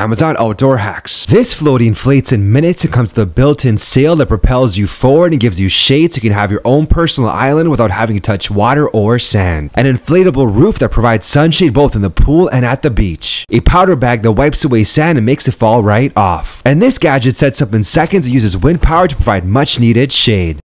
Amazon Outdoor Hacks. This floaty inflates in minutes and comes with a built-in sail that propels you forward and gives you shade so you can have your own personal island without having to touch water or sand. An inflatable roof that provides sunshade both in the pool and at the beach. A powder bag that wipes away sand and makes it fall right off. And this gadget sets up in seconds and uses wind power to provide much needed shade.